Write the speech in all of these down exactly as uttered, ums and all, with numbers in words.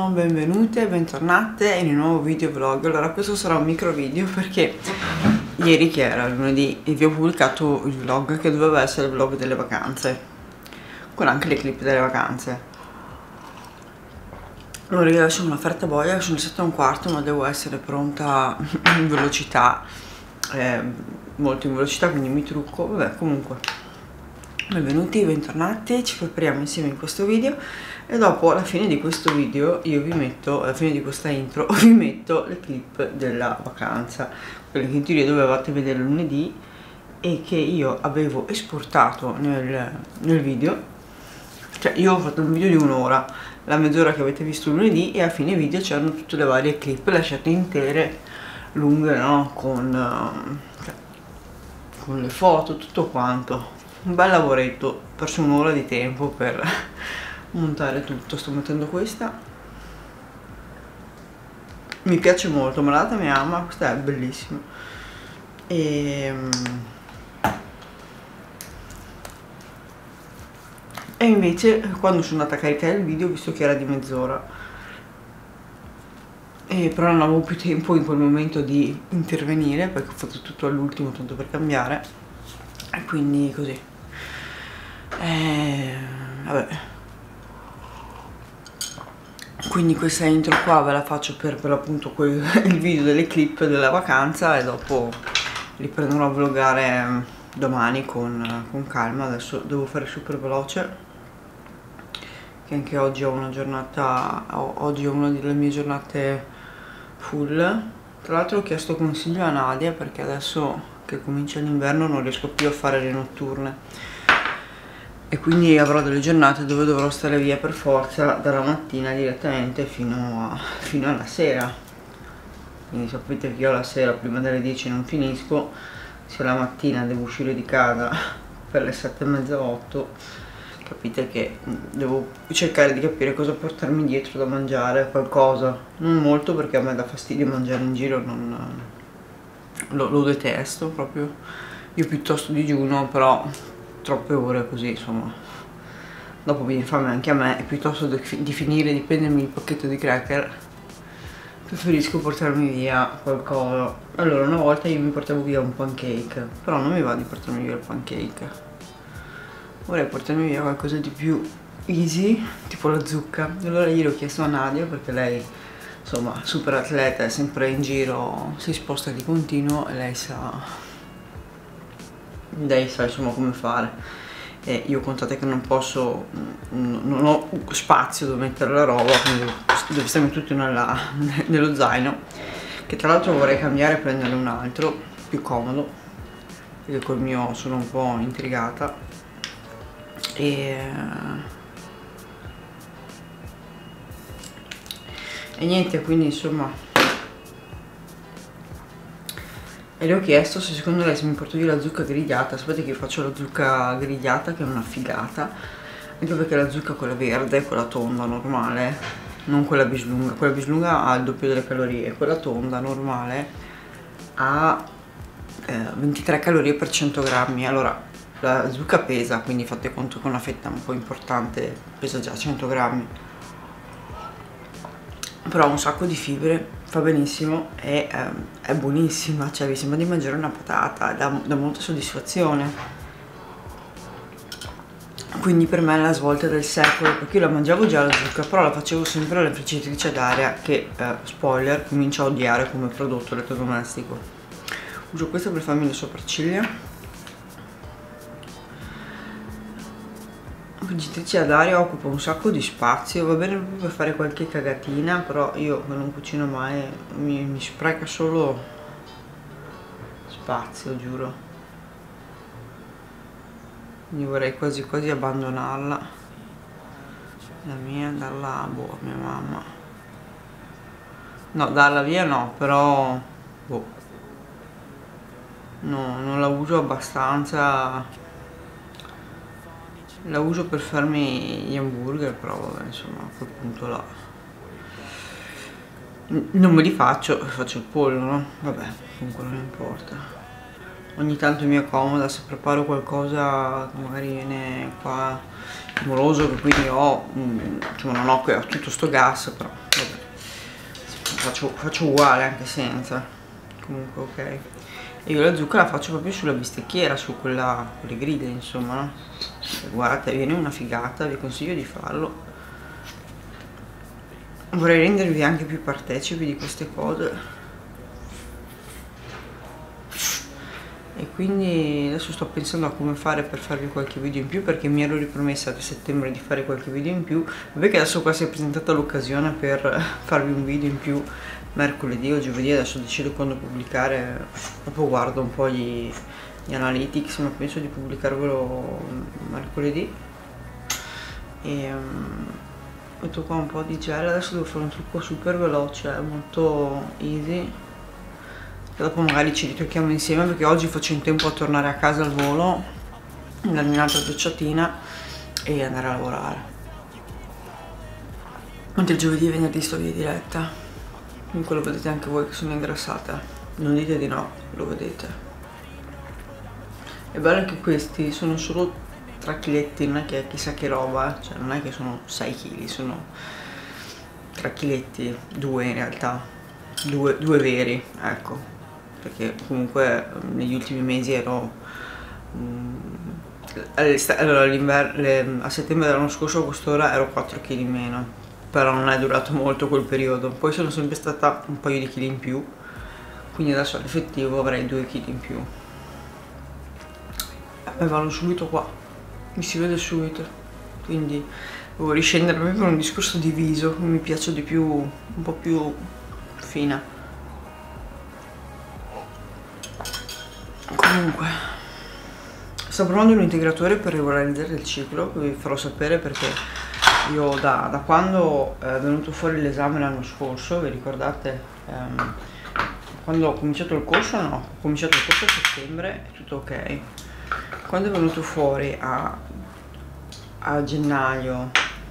buongiorno, benvenute e bentornate in un nuovo video vlog. Allora, questo sarà un micro video perché ieri, che era lunedì, vi ho pubblicato il vlog che doveva essere il vlog delle vacanze, con anche le clip delle vacanze. Allora, io adesso ho un'offerta boia, sono le sette e un quarto, ma devo essere pronta in velocità, eh, molto in velocità, quindi mi trucco. Vabbè, comunque, benvenuti, bentornati, ci prepariamo insieme in questo video e dopo, alla fine di questo video, io vi metto, alla fine di questa intro, vi metto le clip della vacanza, quelle che in teoria dovevate vedere lunedì e che io avevo esportato nel, nel video. Cioè, io ho fatto un video di un'ora, la mezz'ora che avete visto lunedì, e a fine video c'erano tutte le varie clip lasciate intere, lunghe, no? Con, uh, cioè, con le foto, tutto quanto. Un bel lavoretto, ho perso un'ora di tempo per montare tutto. Sto mettendo questa, mi piace molto, Malata mi ama, questa è bellissima. E, e invece quando sono andata a caricare il video, visto che era di mezz'ora, e però non avevo più tempo in quel momento di intervenire perché ho fatto tutto all'ultimo tanto per cambiare, e quindi così. E, vabbè, quindi questa intro qua ve la faccio per, per appunto quel, il video delle clip della vacanza, e dopo riprenderò a vloggare domani con, con calma. Adesso devo fare super veloce, che anche oggi ho una giornata, oggi ho una delle mie giornate full. Tra l'altro ho chiesto consiglio a Nadia perché adesso che comincia l'inverno non riesco più a fare le notturne, e quindi avrò delle giornate dove dovrò stare via per forza dalla mattina direttamente fino, a, fino alla sera. Quindi sapete che io la sera prima delle dieci non finisco, se la mattina devo uscire di casa per le sette e mezza, otto, capite che devo cercare di capire cosa portarmi dietro da mangiare, qualcosa, non molto perché a me dà fastidio mangiare in giro, non, lo, lo detesto proprio. Io piuttosto digiuno, però troppe ore così, insomma, dopo viene fame anche a me, e piuttosto di finire di prendermi il pacchetto di cracker preferisco portarmi via qualcosa. Allora, una volta io mi portavo via un pancake, però non mi va di portarmi via il pancake, vorrei portarmi via qualcosa di più easy, tipo la zucca. Allora ieri ho chiesto a Nadia, perché lei, insomma, super atleta, è sempre in giro, si sposta di continuo e lei sa lei sa insomma come fare, e io contate che non posso, non ho spazio dove mettere la roba, quindi deve stare tutto nella, nello zaino, che tra l'altro vorrei cambiare e prendere un altro più comodo, perché col mio sono un po' intrigata. E, e niente, quindi insomma, e le ho chiesto se secondo lei se mi porto via la zucca grigliata. Sapete che io faccio la zucca grigliata, che è una figata, anche perché la zucca, quella verde, quella tonda normale, non quella bislunga, quella bislunga ha il doppio delle calorie, quella tonda normale ha eh, ventitré calorie per cento grammi. Allora, la zucca pesa, quindi fate conto che una fetta un po' importante pesa già cento grammi, però ha un sacco di fibre, fa benissimo e ehm, è buonissima, cioè vi sembra di mangiare una patata, dà, dà molta soddisfazione. Quindi per me è la svolta del secolo, perché io la mangiavo già la zucca, però la facevo sempre alla friggitrice ad aria, che eh, spoiler, comincio a odiare come prodotto elettrodomestico. Uso questa per farmi le sopracciglia. La friggitrice ad aria occupa un sacco di spazio, va bene per fare qualche cagatina, però io che non cucino mai mi, mi spreca solo spazio, giuro. Quindi vorrei quasi quasi abbandonarla, la mia, darla boh, a mia mamma. No, darla via no, però boh, no, non la uso abbastanza. La uso per farmi gli hamburger, però vabbè, insomma, a quel punto là non me li faccio, faccio il pollo, no? Vabbè, comunque non importa. Ogni tanto mi accomoda se preparo qualcosa, magari viene qua moroso, che quindi ho, insomma, non ho, ho tutto sto gas, però vabbè. faccio, faccio uguale anche senza, comunque ok. E io la zucca la faccio proprio sulla bistecchiera, su quella, quelle griglie insomma, no? E guardate, viene una figata, vi consiglio di farlo. Vorrei rendervi anche più partecipi di queste cose. E quindi adesso sto pensando a come fare per farvi qualche video in più, perché mi ero ripromessa a settembre di fare qualche video in più. Vabbè che adesso qua si è presentata l'occasione per farvi un video in più mercoledì o giovedì, adesso decido quando pubblicare, dopo guardo un po' gli, gli analytics, ma penso di pubblicarvelo mercoledì. E um, metto qua un po' di gel, adesso devo fare un trucco super veloce, molto easy. E dopo magari ci ritocchiamo insieme, perché oggi faccio in tempo a tornare a casa al volo, darmi un'altra docciatina e andare a lavorare. Mentre il giovedì e venerdì sto via diretta, comunque lo vedete anche voi che sono ingrassata, non dite di no, lo vedete. È bello che questi sono solo tre chiletti, non è che chissà che roba, cioè non è che sono sei chili, sono tre chiletti, due in realtà, due, due veri, ecco. Perché comunque negli ultimi mesi ero allora a settembre dell'anno scorso a quest'ora ero quattro chili in meno, però non è durato molto quel periodo, poi sono sempre stata un paio di chili in più, quindi adesso all'effettivo avrei due chili in più e vanno subito qua, mi si vede subito, quindi devo riscendere proprio per un discorso di viso, mi piace di più, un po' più fina. Comunque sto provando un integratore per regolarizzare il ciclo, che vi farò sapere, perché io da, da quando è venuto fuori l'esame l'anno scorso, vi ricordate, ehm, quando ho cominciato il corso, no, ho cominciato il corso a settembre, è tutto ok. Quando è venuto fuori a, a gennaio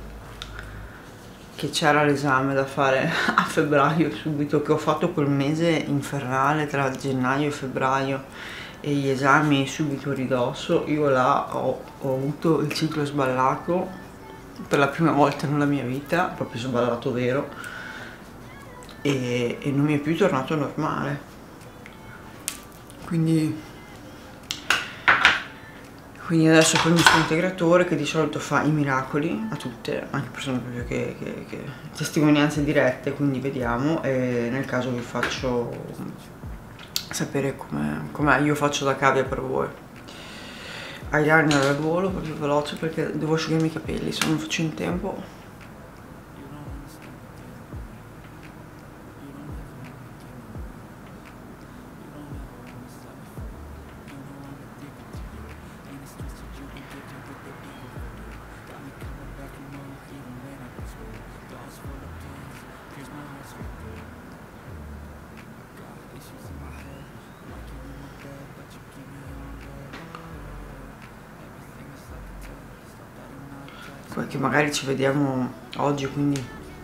che c'era l'esame da fare a febbraio subito, che ho fatto quel mese infernale tra gennaio e febbraio e gli esami subito a ridosso, io là ho, ho avuto il ciclo sballato per la prima volta nella mia vita, proprio sballato vero, e, e non mi è più tornato normale, quindi quindi adesso prendo questo integratore che di solito fa i miracoli a tutte, anche persone proprio che, che, che testimonianze dirette, quindi vediamo, e nel caso vi faccio sapere come com io faccio da cavia per voi. Eyeliner al volo, proprio veloce, perché devo asciugarmi i capelli, se non faccio in tempo. Che magari ci vediamo oggi, quindi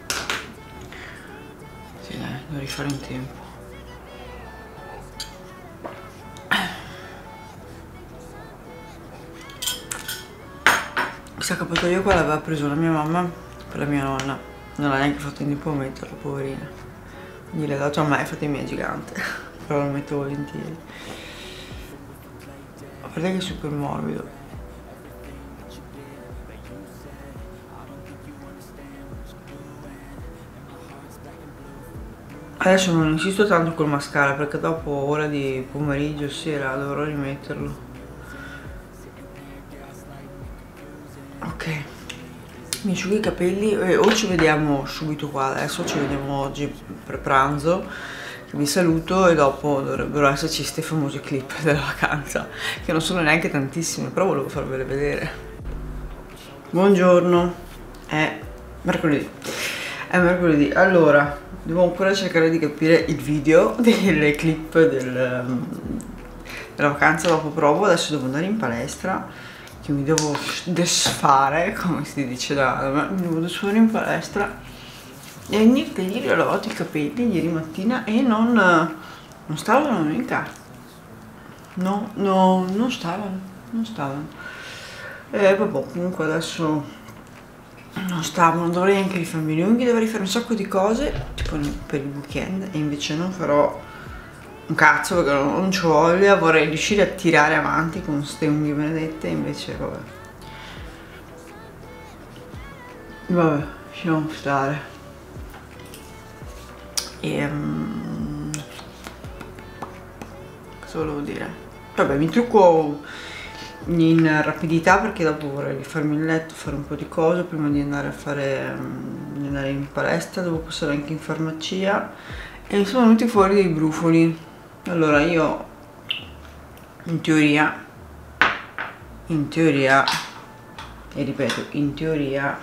sì, dai, devo rifare in tempo. Questa accappatoio qua l'aveva preso la mia mamma per la mia nonna, non l'ha neanche fatto in tempo a metterlo, poverina, quindi l'ha dato a me, fatemi è gigante però lo metto volentieri. Guardate che è super morbido. Adesso non insisto tanto col mascara, perché dopo ora di pomeriggio, sera, dovrò rimetterlo. Ok, mi asciugo i capelli e o ci vediamo subito qua, adesso ci vediamo oggi per pranzo, che vi saluto, e dopo dovrebbero esserci queste famose clip della vacanza, che non sono neanche tantissime, però volevo farvele vedere. Buongiorno, è mercoledì, è mercoledì, allora... devo ancora cercare di capire il video delle clip del, della vacanza, dopo provo. Adesso devo andare in palestra, che mi devo desfare, come si dice da, da me, mi devo desfare in palestra. E niente, ieri ho lavato i capelli, ieri mattina, e non, non stavano mica, no, no, non stavano, non stavano. E vabbè, comunque adesso non stavo, non dovrei neanche rifarmi gli unghie, dovrei fare un sacco di cose tipo per il weekend, e invece non farò un cazzo perché non, non ci voglia. Vorrei riuscire a tirare avanti con queste unghie benedette, invece vabbè vabbè lasciamo stare. E um, cosa volevo dire? Vabbè, mi trucco in rapidità perché dopo vorrei rifarmi il letto, fare un po' di cose prima di andare a fare um, di andare in palestra, devo passare anche in farmacia e mi sono venuti fuori dei brufoli. Allora io in teoria in teoria e ripeto in teoria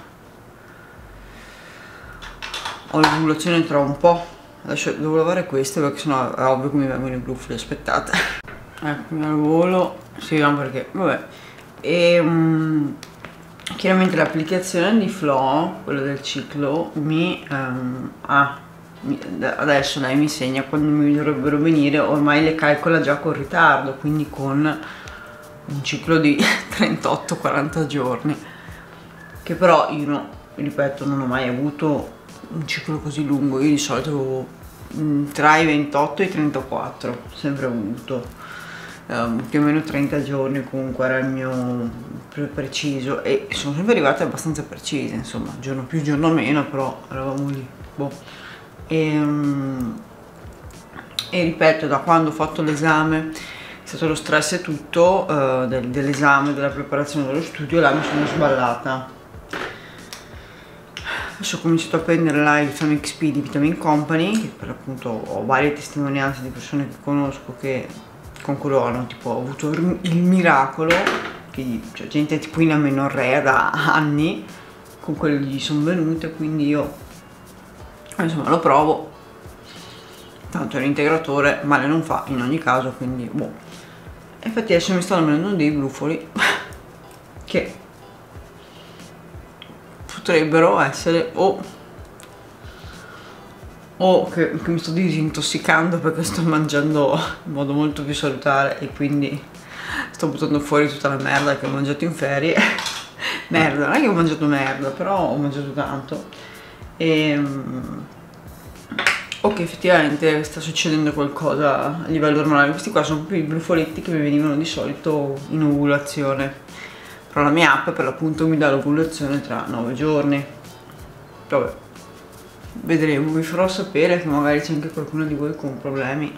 ho l'ovulazione tra un po'. Adesso devo lavare queste perché sennò è ovvio che mi vengono i brufoli, aspettate. Eccomi al volo, si vediamo perché, vabbè. E um, chiaramente l'applicazione di Flow, quella del ciclo, mi um, ha mi, adesso lei mi segna quando mi dovrebbero venire, ormai le calcola già con ritardo, quindi con un ciclo di trentotto quaranta giorni, che però io no, ripeto, non ho mai avuto un ciclo così lungo. Io di solito avevo mh, tra i ventotto e i trentaquattro, sempre avuto um, più o meno trenta giorni, comunque era il mio pre preciso, e sono sempre arrivate abbastanza precise, insomma, giorno più giorno meno, però eravamo lì, boh. E, um, e ripeto, da quando ho fatto l'esame, è stato lo stress e tutto uh, del, dell'esame, della preparazione dello studio, là mi sono sballata. Adesso ho cominciato a prendere là il Vitamin X P di Vitamin Company, che per appunto ho varie testimonianze di persone che conosco che con quello hanno tipo avuto il miracolo, che, cioè gente tipo in amenorrea da anni, con quello gli sono venute, quindi io insomma lo provo, tanto è un integratore, male non fa in ogni caso, quindi boh. E infatti adesso mi stanno venendo dei brufoli che potrebbero essere o, o che, che mi sto disintossicando perché sto mangiando in modo molto più salutare e quindi sto buttando fuori tutta la merda che ho mangiato in ferie. Merda, non è che ho mangiato merda, però ho mangiato tanto. E, o che effettivamente sta succedendo qualcosa a livello ormonale. Questi qua sono proprio i brufoletti che mi venivano di solito in ovulazione, però la mia app per l'appunto mi dà l'ovulazione tra nove giorni. Vabbè, vedremo, vi farò sapere, che magari c'è anche qualcuno di voi con problemi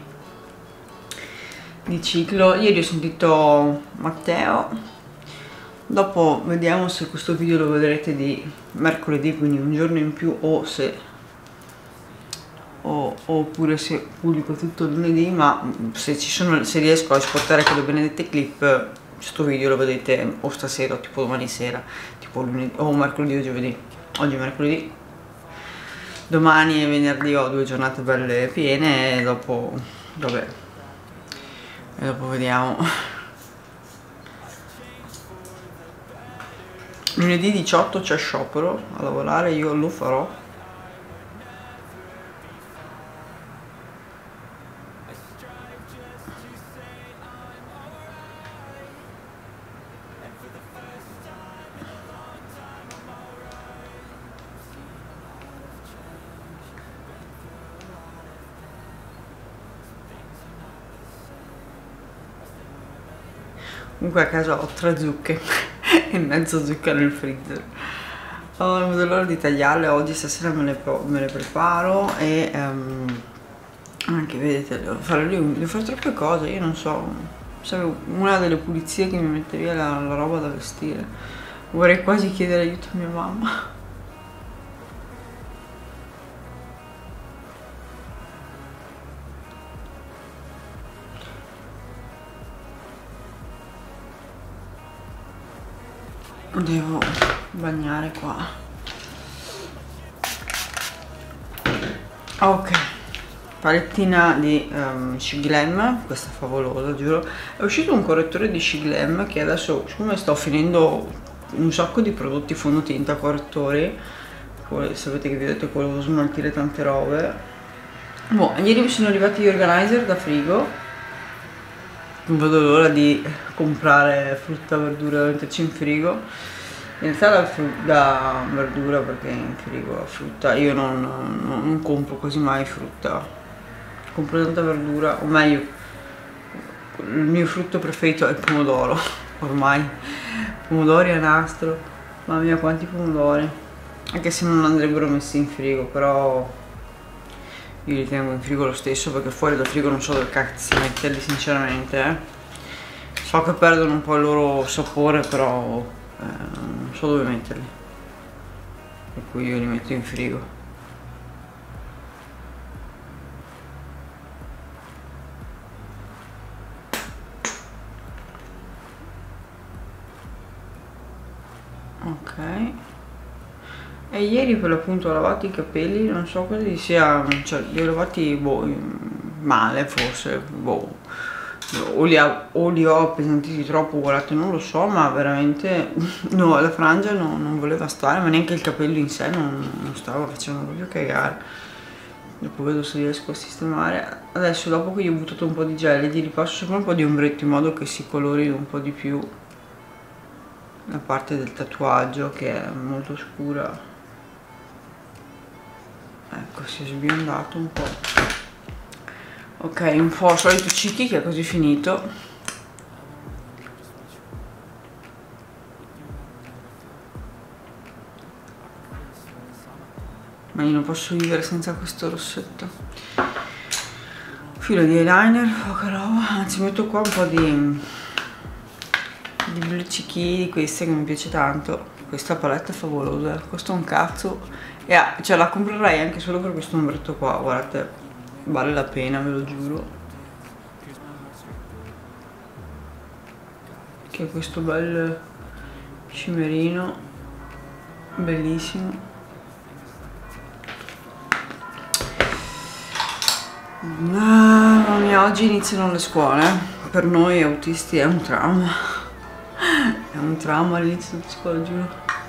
di ciclo. Ieri ho sentito Matteo, dopo vediamo se questo video lo vedrete di mercoledì, quindi un giorno in più, o se o, oppure se pubblico tutto lunedì, ma se ci sono, se riesco a esportare quelle benedette clip, questo video lo vedete o stasera o tipo domani sera, tipo lunedì o mercoledì o giovedì. Oggi è mercoledì, domani e venerdì ho due giornate belle piene e dopo, vabbè, e dopo vediamo. Lunedì diciotto c'è sciopero a lavorare, io lo farò. Comunque a casa ho tre zucche e mezzo zucca nel freezer. Oh, non vedo l'ora di tagliarle, oggi stasera me le, me le preparo e um, anche vedete devo fare, devo fare troppe cose, io non so, sarebbe una delle pulizie che mi mette via la, la roba da vestire. Vorrei quasi chiedere aiuto a mia mamma. Devo bagnare qua. Ok, palettina di um, Shiglam, questa è favolosa, giuro. È uscito un correttore di Shiglam che adesso, siccome sto finendo un sacco di prodotti fondotinta correttori, sapete che vi ho detto che volevo smaltire tante robe. Boh, ieri mi sono arrivati gli organizer da frigo. Non vedo l'ora di comprare frutta, verdura, metterci in frigo. In realtà la, la verdura, perché in frigo la frutta, io non, non, non compro quasi mai frutta, compro tanta verdura, o meglio, il mio frutto preferito è il pomodoro, ormai, pomodori a nastro, mamma mia quanti pomodori, anche se non andrebbero messi in frigo, però io li tengo in frigo lo stesso, perché fuori dal frigo non so dove cazzo metterli sinceramente, eh. So che perdono un po' il loro sapore, però eh, non so dove metterli, per cui io li metto in frigo. Ok, e ieri per l'appunto ho lavato i capelli, non so cosa sia, cioè li ho lavati boh, male forse, boh, o li, ha, o li ho appesantiti troppo, guardate, non lo so, ma veramente no, la frangia no, non voleva stare, ma neanche il capello in sé non, non stava facendo proprio cagare. Dopo vedo se riesco a sistemare. Adesso, dopo che gli ho buttato un po' di gel, gli ripasso sopra un po' di ombretto in modo che si colori un po' di più la parte del tatuaggio, che è molto scura. Ecco, si è sbiondato un po'. Ok, un po' solito cicchi, che è così finito. Ma io non posso vivere senza questo rossetto. Filo di eyeliner, poca roba. Anzi, metto qua un po' di di bluccichi di queste che mi piace tanto. Questa palette è favolosa, costa un cazzo e ah, cioè la comprerei anche solo per questo ombretto qua, guardate, vale la pena, ve lo giuro, che è questo bel cimerino bellissimo. Mamma mia, oggi iniziano le scuole, per noi autisti è un trauma. È un trauma all'inizio della scuola, giuro.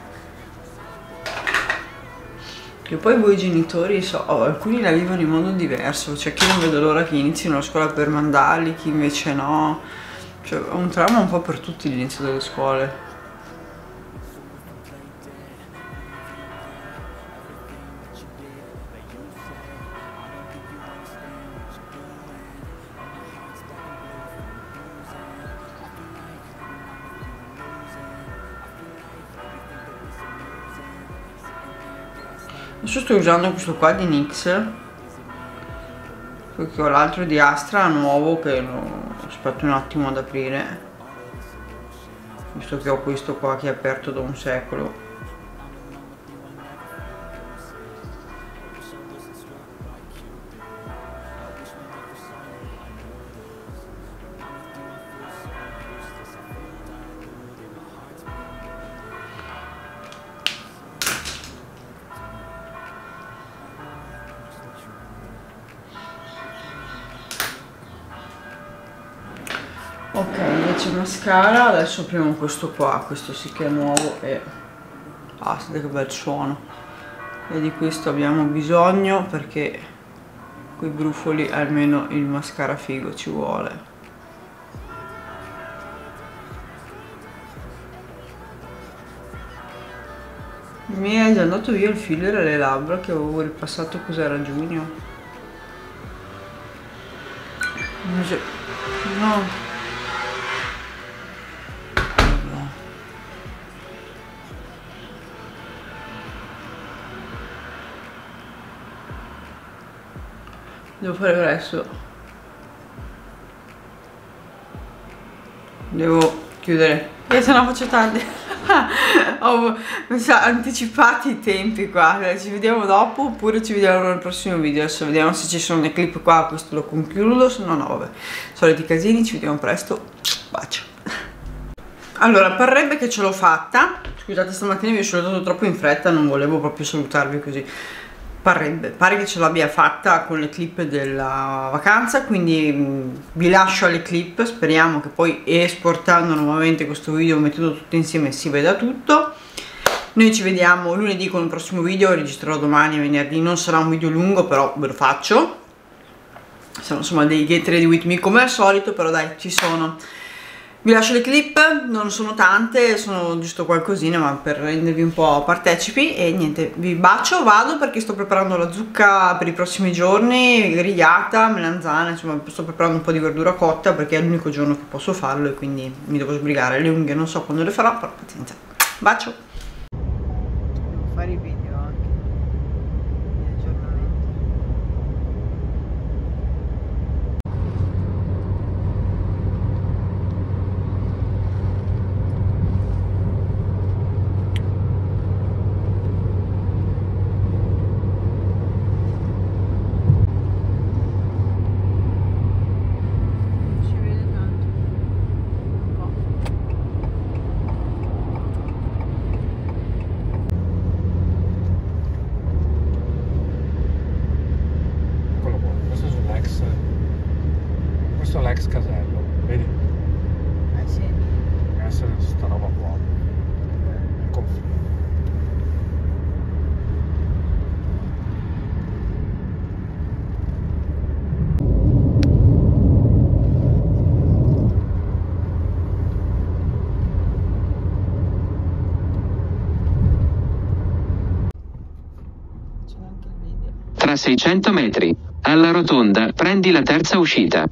Che poi voi genitori, so, oh, alcuni la vivono in modo diverso, cioè chi non vede l'ora che inizino la scuola per mandarli, chi invece no. Cioè è un trauma un po' per tutti l'inizio delle scuole. Adesso sto usando questo qua di NYX, perché ho l'altro di Astra nuovo che lo aspetto un attimo ad aprire, visto che ho questo qua che è aperto da un secolo. Ok, invece mascara, adesso apriamo questo qua, questo sì che è nuovo e ah, sentite che bel suono, e di questo abbiamo bisogno perché coi brufoli almeno il mascara figo ci vuole. Mi è già andato via il filler alle labbra che avevo ripassato, cos'era, giugno? No. Devo fare presto. Devo chiudere. E se no faccio tardi. Ho anticipati i tempi qua. Ci vediamo dopo oppure ci vediamo nel prossimo video. Adesso vediamo se ci sono dei clip qua. Questo lo concludo. Se no no, vabbè. Soliti casini, ci vediamo presto. Bacio. Allora, parrebbe che ce l'ho fatta. Scusate, stamattina vi ho salutato troppo in fretta, non volevo proprio salutarvi così. Parrebbe, pare che ce l'abbia fatta con le clip della vacanza, quindi mh, vi lascio alle clip, speriamo che poi esportando nuovamente questo video, mettendo tutto insieme, si veda tutto. Noi ci vediamo lunedì con il prossimo video, registrerò domani e venerdì, non sarà un video lungo però ve lo faccio. Sono insomma dei get ready with me come al solito, però dai, ci sono. Vi lascio le clip, non sono tante, sono giusto qualcosina, ma per rendervi un po' partecipi. E niente, vi bacio, vado perché sto preparando la zucca per i prossimi giorni, grigliata, melanzana, insomma sto preparando un po' di verdura cotta perché è l'unico giorno che posso farlo e quindi mi devo sbrigare. Le unghie non so quando le farò, però pazienza. Bacio! Devo fare i video anche, gli aggiornamenti. Questo è l'ex casello, vedi? Eh sì. Deve essere sta roba qua. Ecco. C'è anche il video. Tra seicento metri, alla rotonda, prendi la terza uscita.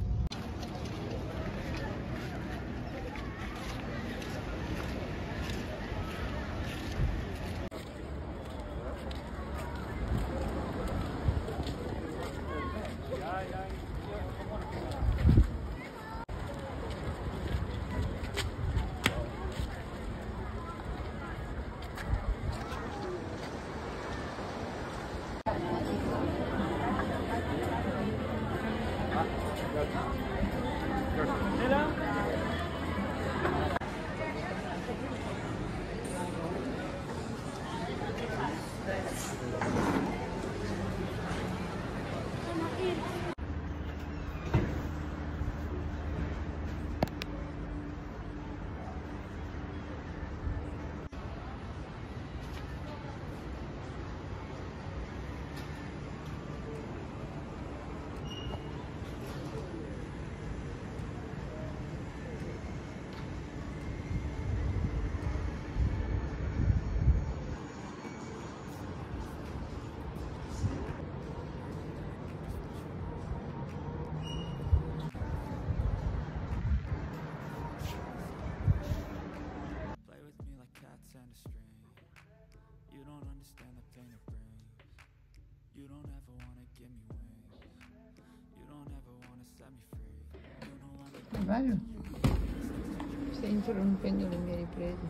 È bello. Stai interrompendo le mie riprese.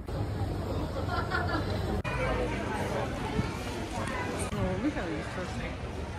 Non l'ho mica visto.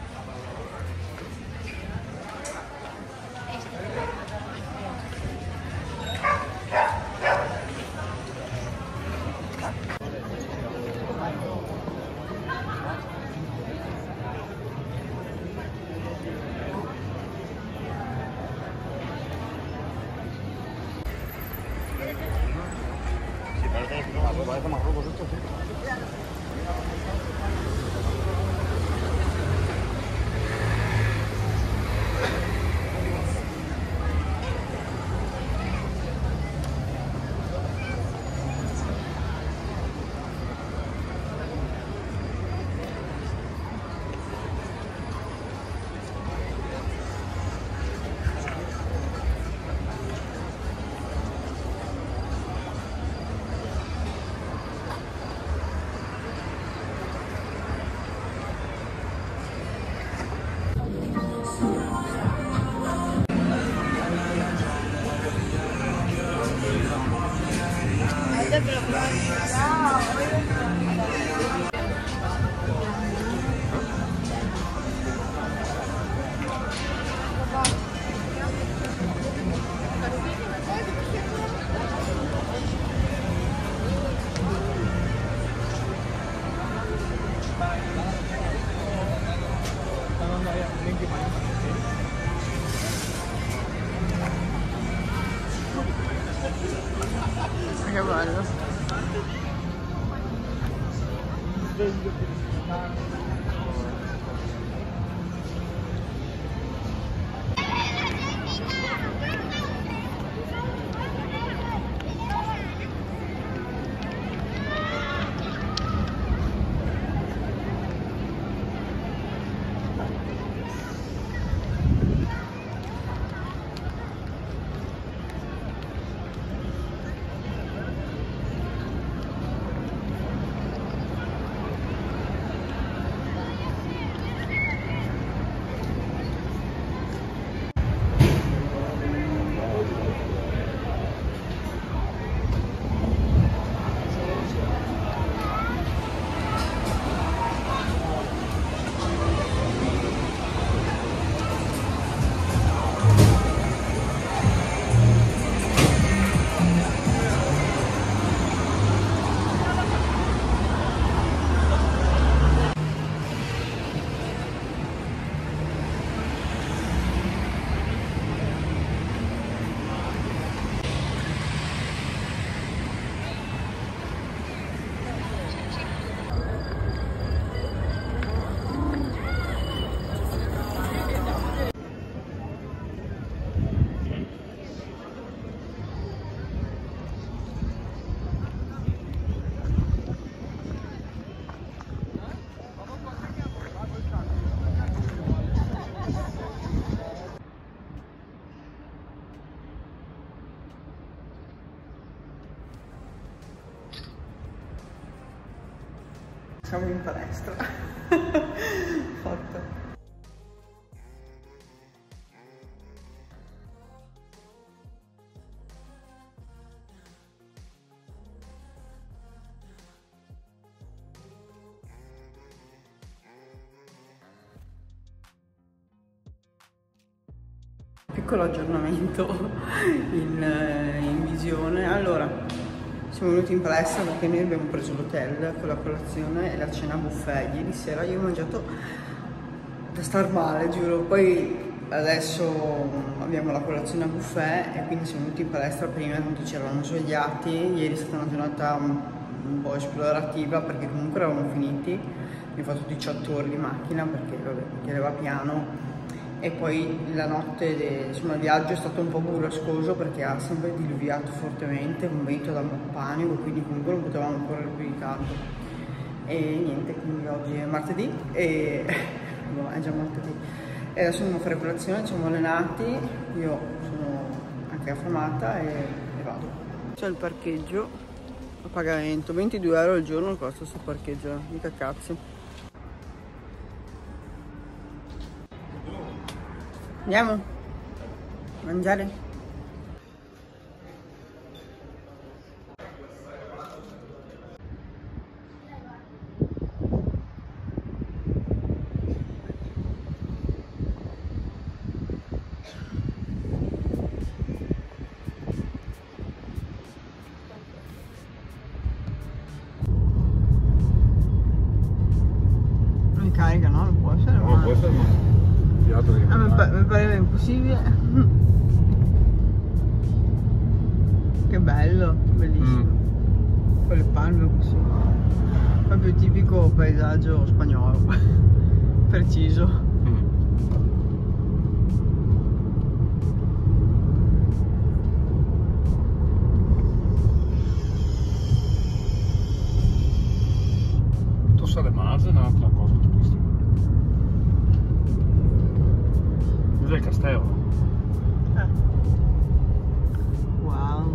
Che bello. Siamo in palestra. Forte. Piccolo aggiornamento in, in visione. Allora, siamo venuti in palestra perché noi abbiamo preso l'hotel con la colazione e la cena buffet. Ieri sera io ho mangiato da star male, giuro. Poi adesso abbiamo la colazione a buffet e quindi siamo venuti in palestra prima, tanto ci eravamo svegliati. Ieri è stata una giornata un, un po' esplorativa perché comunque eravamo finiti. Abbiamo fatto diciotto ore di macchina perché vabbè, chiedeva piano. E poi la notte, de, insomma il viaggio è stato un po' burrascoso perché ha sempre diluviato fortemente, un vento da panico, quindi comunque non potevamo correre più di tanto. E niente, quindi oggi è martedì e no, è già martedì. E adesso andiamo a fare colazione, ci siamo allenati, io sono anche affamata e, e vado. C'è il parcheggio a pagamento, ventidue euro al giorno costa questo parcheggio, mica cazzi. Andiamo a mangiare. Non carica, no? Non può essere. No, può essere no. Ah, mi, pa mi pareva impossibile. Che bello, bellissimo. Mm. Con le palme così. Proprio tipico paesaggio spagnolo. Preciso. Mm. Tossa de Mas è un'altra cosa turistica. Cos'è il castello? Ah. Wow.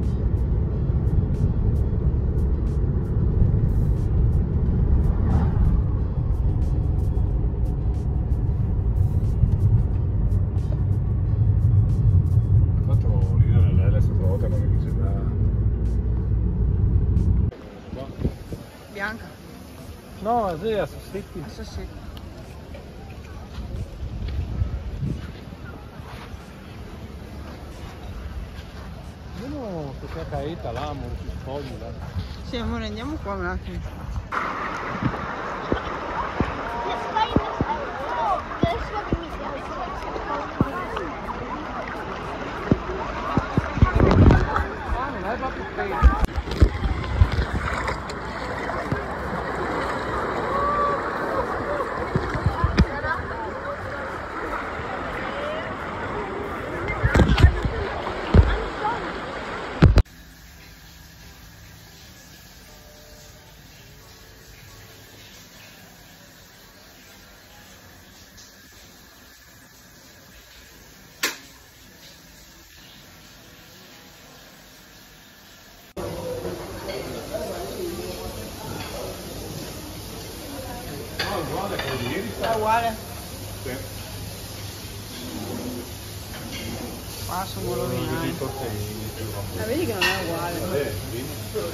Mi ha fatto ridere lei la stessa volta perché mi sembra... Bianca. No, sì, a Sassetti. Ah, sì, sì. Almeno questa caeta là, amore, si spogli là. Sì, amore, andiamo qua un attimo. Ah, non è proprio freddo. No, uguale a quello di ieri. È uguale? Sì. Qua sono rovinati. Ma vedi che non è uguale. Vabbè, dimmi.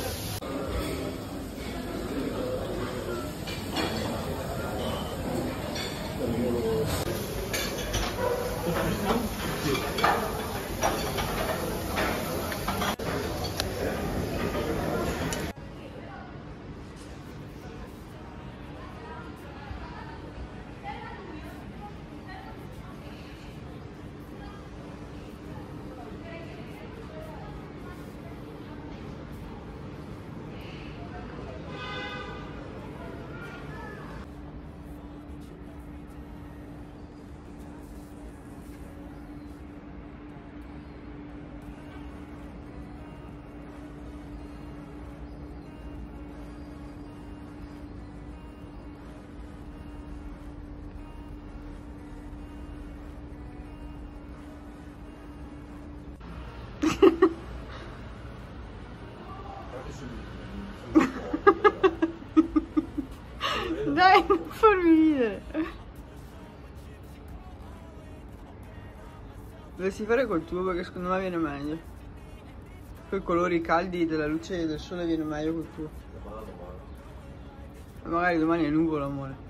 dai, non farmi ridere. Dovresti fare col tuo perché secondo me viene meglio. Con i colori caldi della luce del sole viene meglio col tuo. E magari domani è nuvolo, amore.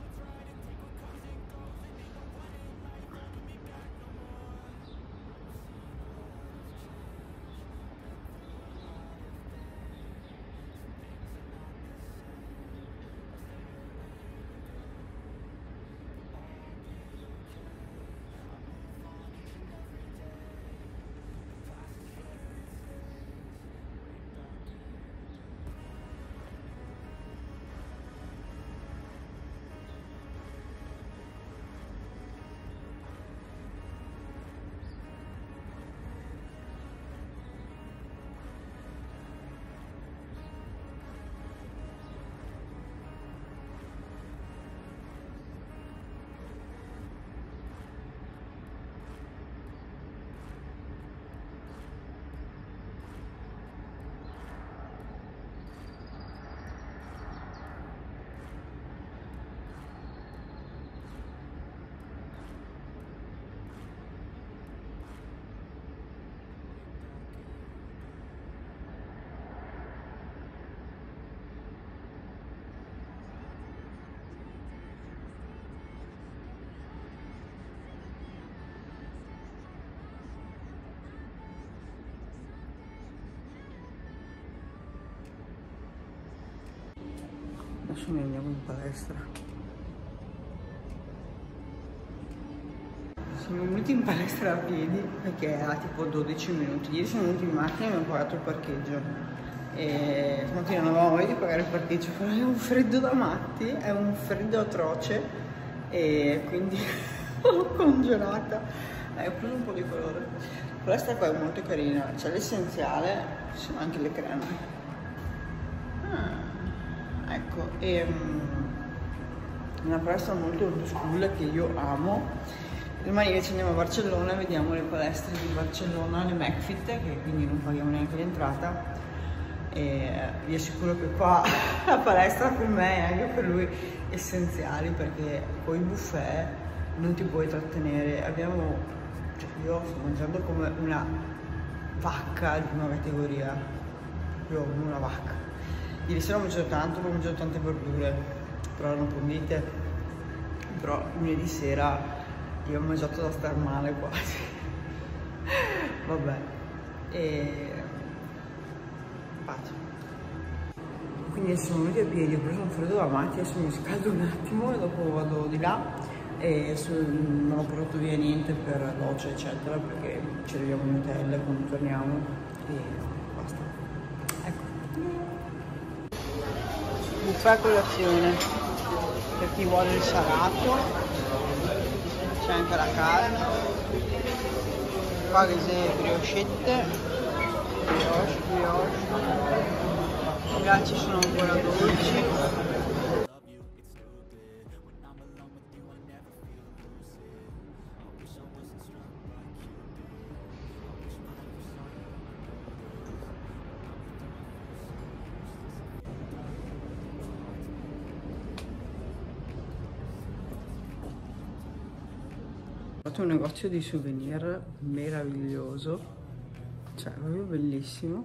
Adesso noi andiamo in palestra. Siamo venuti in palestra a piedi perché era tipo dodici minuti. Ieri siamo venuti in macchina e abbiamo pagato il parcheggio. E stamattina non avevamo voglia di pagare il parcheggio, però è un freddo da matti, è un freddo atroce e quindi ho congelata. Eh, ho preso un po' di colore. La palestra qua è molto carina, c'è l'essenziale, ci sono anche le creme. Ah. Ecco, è una palestra molto old school che io amo. Domani invece andiamo a Barcellona e vediamo le palestre di Barcellona, le McFit, che quindi non paghiamo neanche l'entrata. E vi assicuro che qua la palestra per me e anche per lui essenziali, perché con i buffet non ti puoi trattenere. Abbiamo, cioè io sto mangiando come una vacca di prima categoria, proprio come una vacca. Ieri sera ho mangiato tanto, ho mangiato tante verdure, però non prendete. Però lunedì sera io ho mangiato da star male quasi. Vabbè. E pace. Quindi adesso sono venuti a piedi, ho preso un freddo da matti, adesso mi scaldo un attimo e dopo vado di là. E non ho portato via niente per doccia eccetera, perché ci arriviamo in hotel quando torniamo e basta. Ecco. Buffet colazione per chi vuole il salato, c'è anche la carne, qua che se briochette, brioche, brioche, là ci sono ancora dolci. Ho fatto un negozio di souvenir meraviglioso, cioè proprio bellissimo,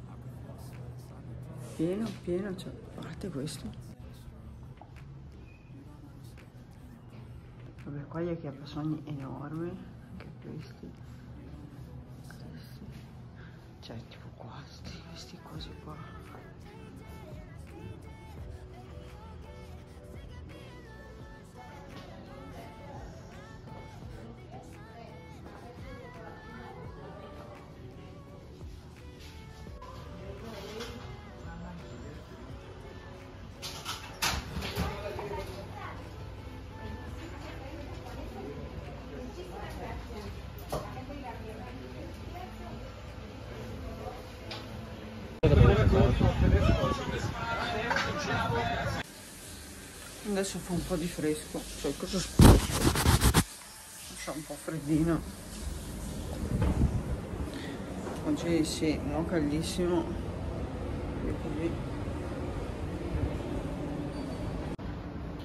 pieno pieno, cioè guardate questo. Vabbè, qua gli acchiappasogni enormi, anche questi, questi, cioè tipo questi, questi così qua. Adesso fa un po' di fresco, cioè cosa fa un po' freddino. Oggi sì, non caldissimo, così.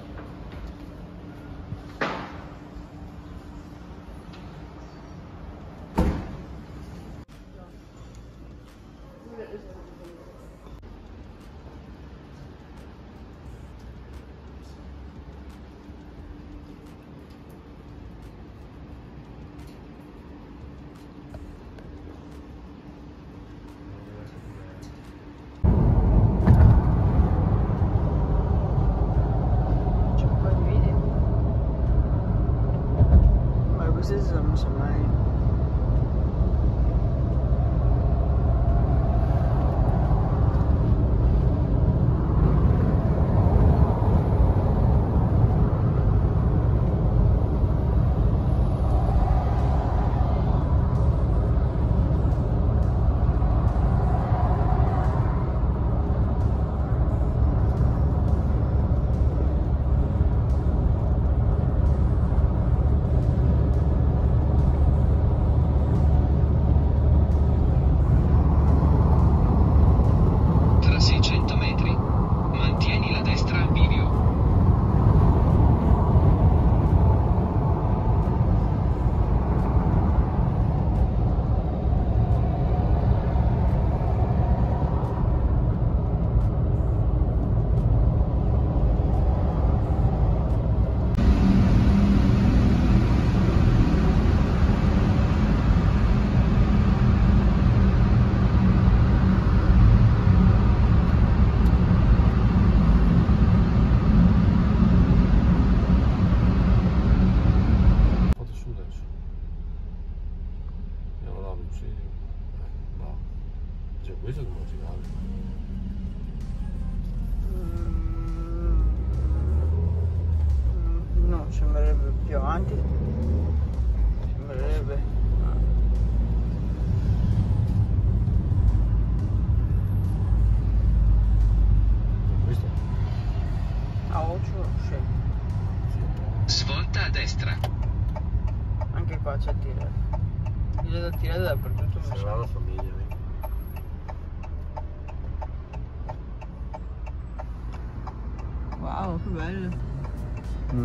No, sembrerebbe più avanti. Sembrerebbe. Questo? A occhio, sì. Svolta a destra. Anche qua c'è tirare. C'è da tirare dappertutto. Se va la famiglia, vedi. Wow, che bello. Mm.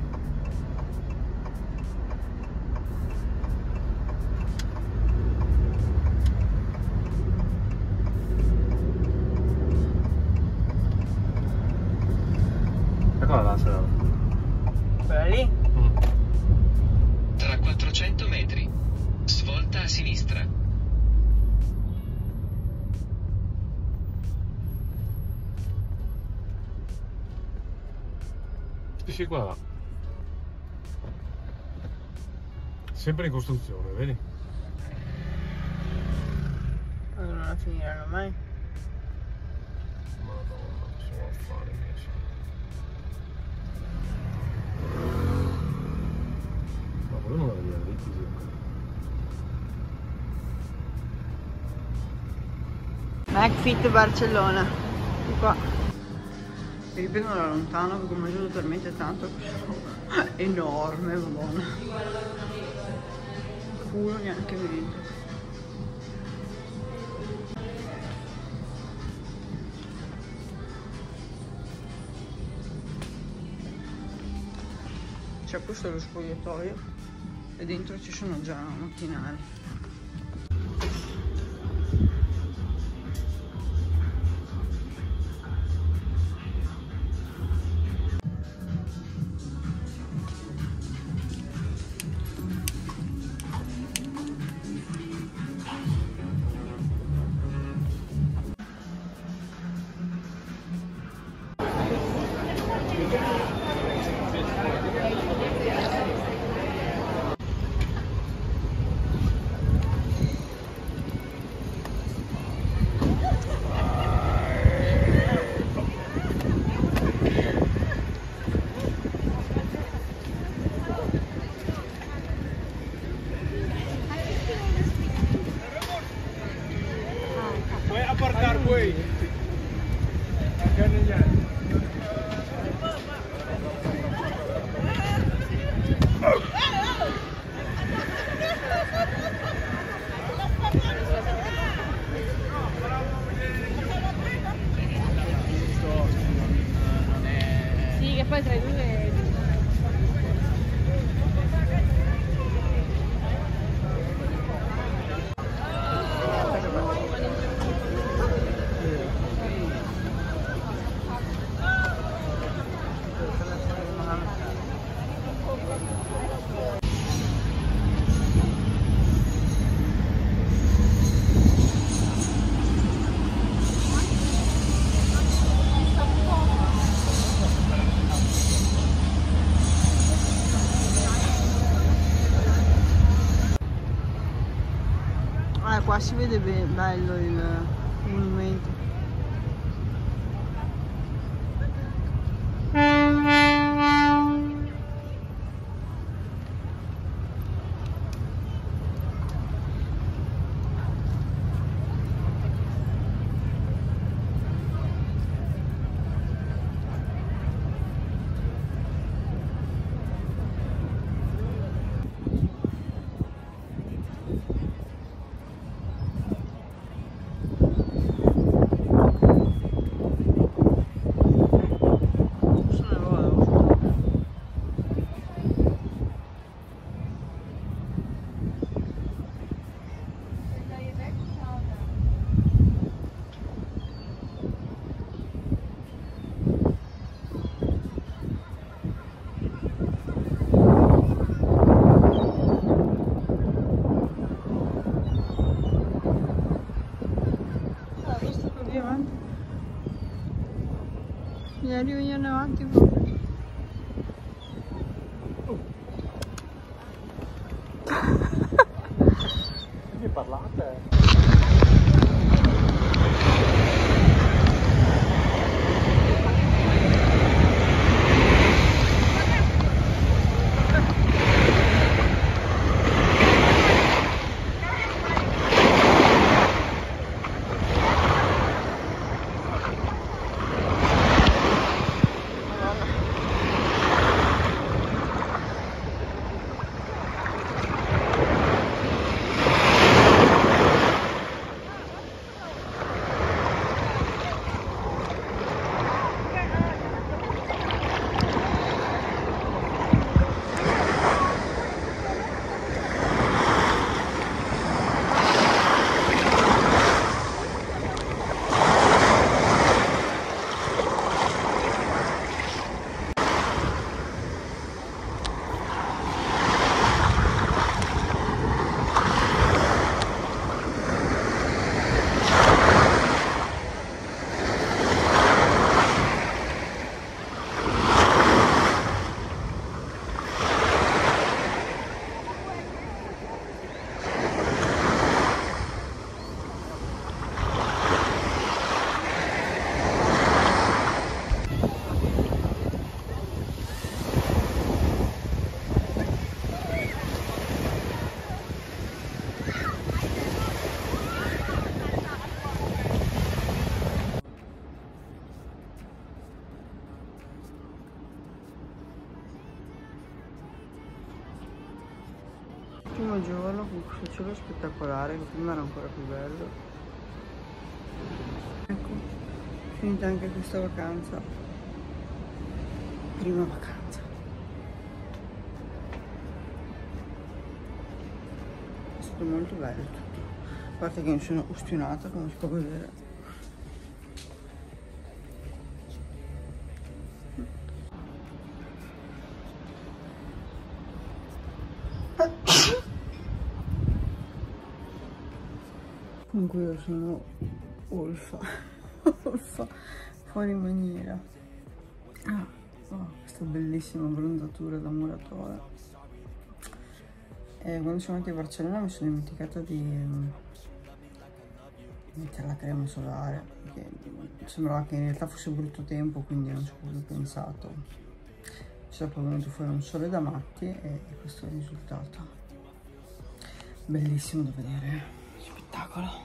Eccola là, se la... Quella lì? Mm. Tra quattrocento metri. Svolta a sinistra. Sì, sì, qua là. Sempre in costruzione, vedi? Non la finiranno mai. Madonna, che sono affari invece. Ma volevo non vedere dritti, sì. McFit Barcellona. Di qua. Mi ripeto da lontano perché ho mangiato talmente tanto che sono enorme, madonna. Culo neanche vedo. Cioè questo è lo spogliatoio e dentro ci sono già macchinari. Puoi aparcar, güey. Acá niña. Sì, che poi tra i due... Ah, qua si vede be bello il monumento. Ieri io ne avanti proprio. Che parlate? primo giorno con questo cielo spettacolare, che prima era ancora più bello. Ecco, finita anche questa vacanza, prima vacanza. È stato molto bello tutto, a parte che mi sono ustionata, come si può vedere. Comunque io sono olfa, olfa, fuori maniera. Ah, oh, questa bellissima bronzatura da muratora. E quando siamo andati a Barcellona mi sono dimenticata di um, mettere la crema solare, perché sembrava che in realtà fosse brutto tempo, quindi non ci ho più pensato. Ci è poi venuto fuori un sole da matti e questo è il risultato. Bellissimo da vedere, spettacolo.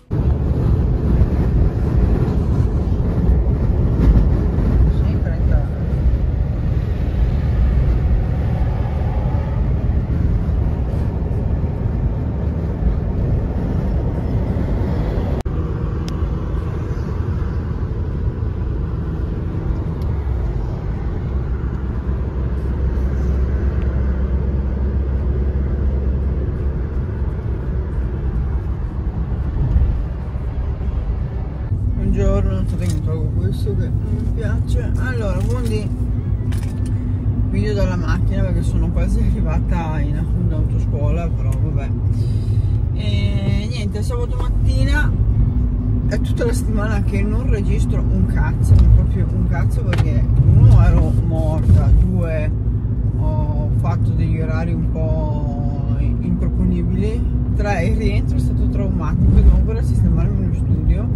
Questo che non mi piace. Allora, buondì, video dalla macchina perché sono quasi arrivata in autoscuola, però vabbè. E niente, sabato mattina è tutta la settimana che non registro un cazzo, proprio un cazzo, perché uno ero morta, due ho fatto degli orari un po' improponibili, tre il rientro è stato traumatico, devo ancora sistemarmi lo studio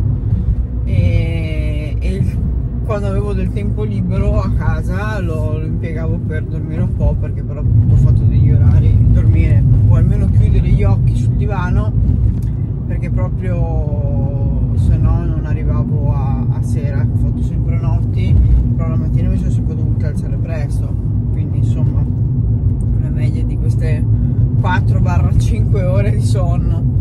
e, e il, quando avevo del tempo libero a casa lo, lo impiegavo per dormire un po', perché però appunto ho fatto degli orari, dormire o almeno chiudere gli occhi sul divano, perché proprio se no non arrivavo a, a sera. Ho fatto sempre notti, però la mattina mi sono sempre dovuta alzare presto, quindi insomma una media di queste quattro cinque ore di sonno.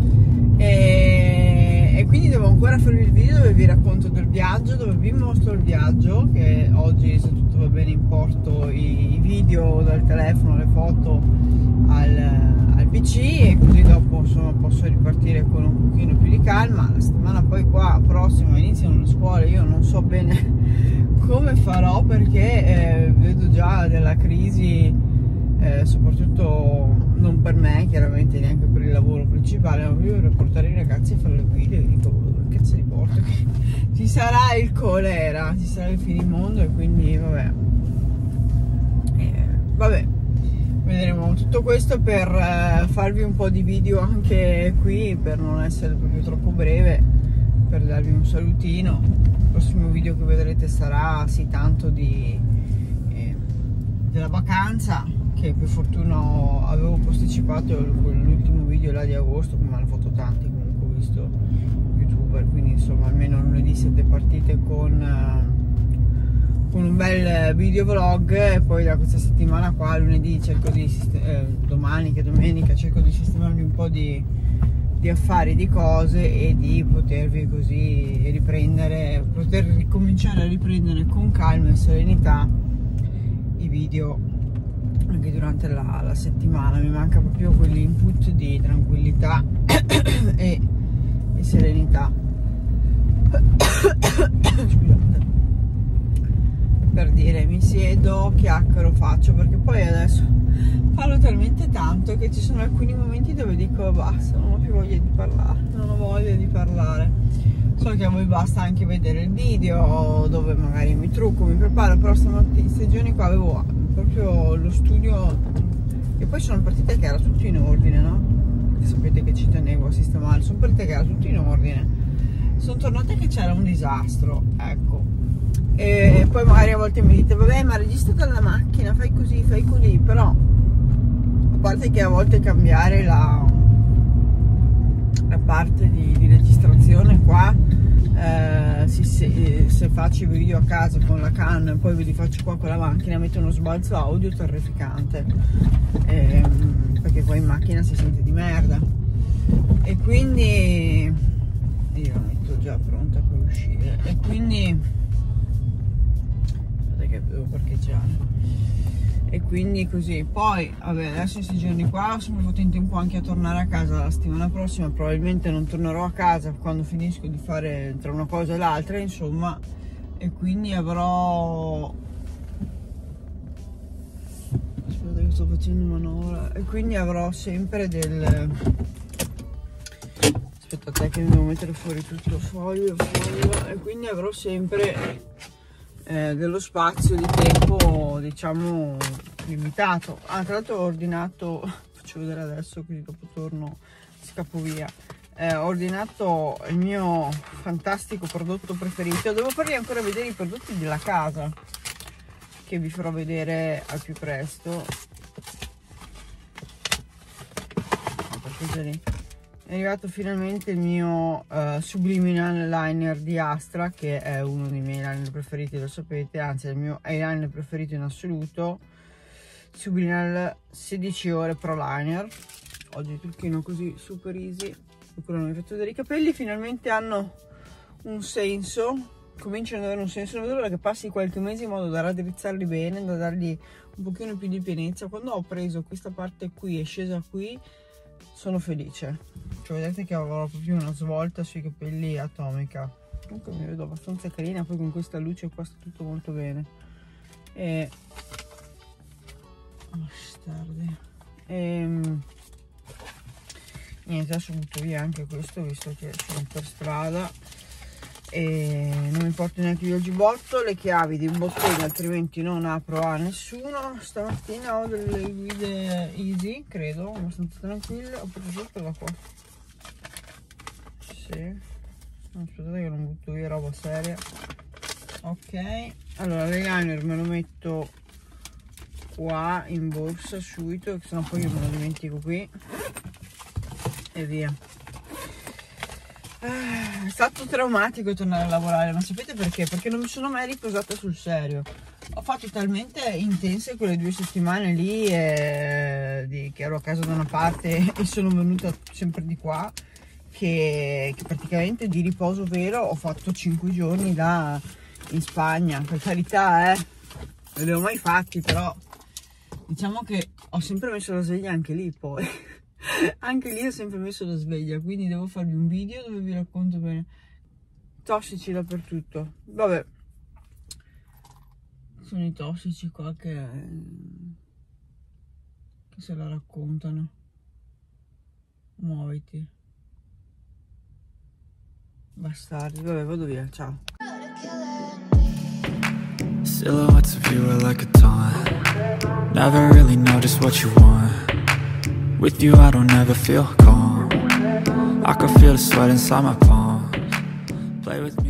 E, e quindi devo ancora fare il video dove vi racconto del viaggio, dove vi mostro il viaggio, che oggi, se tutto va bene, importo i, i video dal telefono, le foto al, al P C, e così dopo insomma posso ripartire con un pochino più di calma. La settimana poi qua prossima iniziano le scuole, io non so bene come farò, perché eh, vedo già della crisi, eh, soprattutto non per me chiaramente, neanche per il lavoro principale, ma proprio per portare i ragazzi a fare le guide. E dico, che cazzo li porto? Ci sarà il colera, ci sarà il fine mondo, e quindi vabbè, eh, vabbè, vedremo. Tutto questo per eh, farvi un po' di video anche qui, per non essere proprio troppo breve, per darvi un salutino. Il prossimo video che vedrete sarà sì tanto di eh, della vacanza, che per fortuna avevo posticipato l'ultimo video là di agosto, come hanno fatto tanti comunque, ho visto youtuber, quindi insomma almeno lunedì siete partite con, uh, con un bel video vlog, e poi da questa settimana qua lunedì cerco di eh, domani che domenica cerco di sistemarmi un po' di, di affari, di cose, e di potervi così riprendere, poter ricominciare a riprendere con calma e serenità i video anche durante la, la settimana. Mi manca proprio quell'input di tranquillità e, e serenità. Scusate, per dire, mi siedo, chiacchiero, faccio, perché poi adesso parlo talmente tanto che ci sono alcuni momenti dove dico basta, non ho più voglia di parlare, non ho voglia di parlare. So che a voi basta anche vedere il video dove magari mi trucco, mi preparo, però stamattina, questi giorni qua avevo proprio lo studio, e poi sono partita che era tutto in ordine, no? Perché sapete che ci tenevo a sistemare, sono partita che era tutto in ordine, sono tornata che c'era un disastro, ecco. E poi magari a volte mi dite vabbè, ma registra dalla macchina, fai così, fai così, però a parte che a volte cambiare la, la parte di, di registrazione qua, eh, si, se, se faccio i video a casa con la canna e poi ve li faccio qua con la macchina, metto uno sbalzo audio terrificante, ehm, perché poi in macchina si sente di merda, e quindi io la metto già pronta per uscire, e quindi guardate che devo parcheggiare, e quindi così. Poi vabbè, adesso in questi giorni qua ho sempre fatto in tempo anche a tornare a casa la settimana prossima, probabilmente non tornerò a casa quando finisco di fare tra una cosa e l'altra, insomma, e quindi avrò, aspetta che sto facendo manovra, e quindi avrò sempre del, aspettate che mi devo mettere fuori tutto il foglio, foglio, e quindi avrò sempre Eh, dello spazio di tempo, diciamo, limitato. Ah, tra l'altro ho ordinato, faccio vedere adesso così dopo torno, scappo via, eh, ho ordinato il mio fantastico prodotto preferito. Devo farvi ancora vedere i prodotti della casa, che vi farò vedere al più presto. È arrivato finalmente il mio uh, Subliminal Liner di Astra, che è uno dei miei liner preferiti, lo sapete, anzi è il mio eyeliner preferito in assoluto. Subliminal sedici ore Pro Liner. Oggi il truccchino così super easy, quello non mi fatto vedere. I capelli finalmente hanno un senso, cominciano ad avere un senso, non vedo l'ora che passi qualche mese in modo da raddrizzarli bene, da dargli un pochino più di pienezza. Quando ho preso questa parte qui e scesa qui, sono felice, cioè vedete che avrò proprio una svolta sui capelli atomica. Comunque mi vedo abbastanza carina, poi con questa luce qua sta tutto molto bene. E bastardi. E niente, adesso butto via anche questo visto che sono per strada e non mi porto neanche via il giubbotto. Le chiavi di un bottone, altrimenti non apro a nessuno. Stamattina ho delle guide easy, credo, abbastanza tranquille. Ho preso tutto da qua, sì, aspettate che non butto via roba seria. Ok, allora l'eyeliner me lo metto qua in borsa subito, che sennò poi io me lo dimentico qui, e via. È stato traumatico tornare a lavorare, ma sapete perché? Perché non mi sono mai riposata sul serio. Ho fatto talmente intense quelle due settimane lì, eh, di, che ero a casa da una parte e sono venuta sempre di qua, che, che praticamente di riposo vero ho fatto cinque giorni là in Spagna. Per carità, eh, non li ho mai fatti, però diciamo che ho sempre messo la sveglia anche lì poi. Anche lì ho sempre messo la sveglia, quindi devo farvi un video dove vi racconto bene. Tossici dappertutto, vabbè, sono i tossici qua che, che se la raccontano. Muoviti, bastardi. Vabbè, vado via, ciao. Silhouettes of you are like a taunt. Never really know just what you want. With you I don't ever feel calm. I can feel the sweat inside my palms. Play with me.